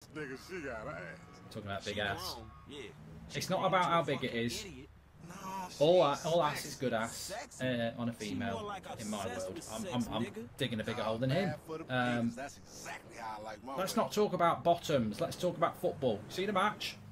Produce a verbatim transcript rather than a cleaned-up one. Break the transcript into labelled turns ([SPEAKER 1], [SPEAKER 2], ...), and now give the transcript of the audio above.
[SPEAKER 1] nigga, she got ass.
[SPEAKER 2] Talking about big
[SPEAKER 3] She
[SPEAKER 2] ass.
[SPEAKER 3] grown. Yeah. She
[SPEAKER 2] It's not
[SPEAKER 3] turned
[SPEAKER 2] about
[SPEAKER 3] into
[SPEAKER 2] how
[SPEAKER 3] a
[SPEAKER 2] big it
[SPEAKER 3] fucking
[SPEAKER 2] is.
[SPEAKER 3] idiot.
[SPEAKER 1] Nah,
[SPEAKER 2] All,
[SPEAKER 1] she's
[SPEAKER 2] all ass
[SPEAKER 1] sexy.
[SPEAKER 2] is good ass uh, on a female in my world. I'm, I'm, I'm digging a bigger hole than him. Um,
[SPEAKER 1] That's exactly how I like my
[SPEAKER 2] let's
[SPEAKER 1] women.
[SPEAKER 2] not talk about bottoms. Let's talk about football. See the match?